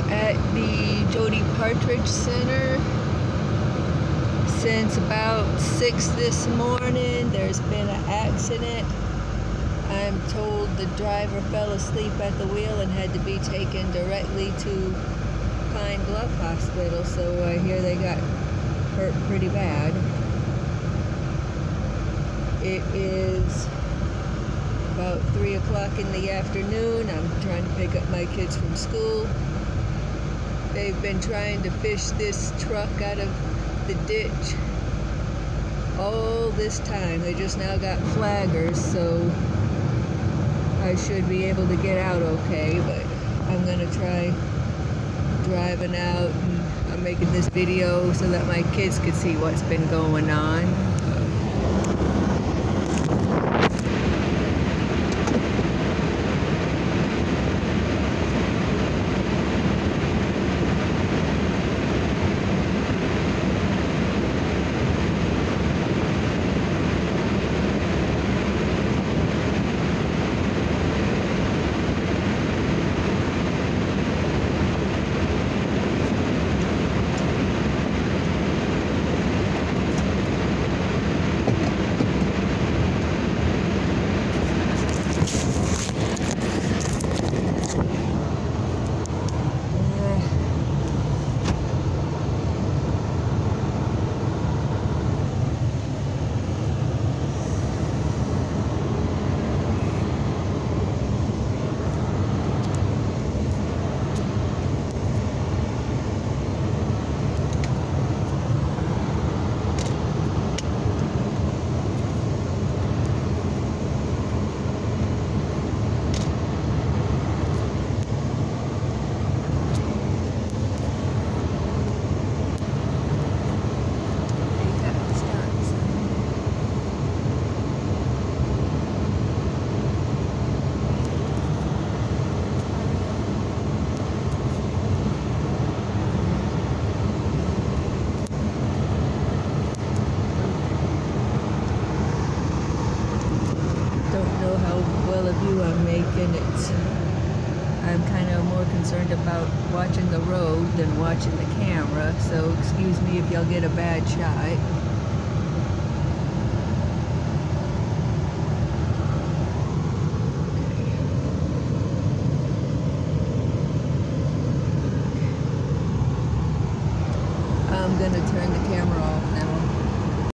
at the Partridge Center since about 6 this morning. There's been an accident. I'm told the driver fell asleep at the wheel and had to be taken directly to Pine Bluff Hospital, so I hear they got hurt pretty bad. It is about 3 o'clock in the afternoon. I'm trying to pick up my kids from school. They've been trying to fish this truck out of the ditch all this time. They just now got flaggers, so I should be able to get out okay, but I'm gonna try driving out, and I'm making this video so that my kids could see what's been going on. I'm making it. I'm kind of more concerned about watching the road than watching the camera, so excuse me if y'all get a bad shot.